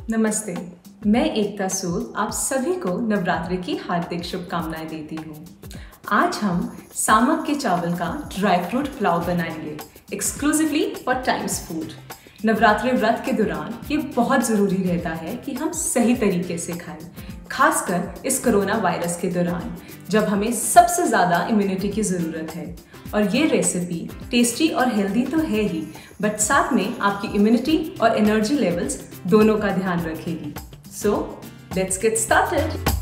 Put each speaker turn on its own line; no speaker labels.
नमस्ते, मैं एकता सूद आप सभी को नवरात्रि की हार्दिक शुभकामनाएं देती हूँ। आज हम सामक के चावल का ड्राई फ्रूट पुलाव बनाएंगे exclusively for Times Food. Navratri व्रत के दौरान ये बहुत ज़रूरी रहता है कि हम सही तरीके से खाएं, खासकर इस कोरोना वायरस के दौरान जब हमें सबसे ज़्यादा इम्यूनिटी की ज़रूरत है। और ये रेसिपी टेस्टी और हेल्दी तो है ही, बट साथ में आपकी इम्यूनिटी और एनर्जी लेवल्स दोनों का ध्यान रखेगी। So let's get started.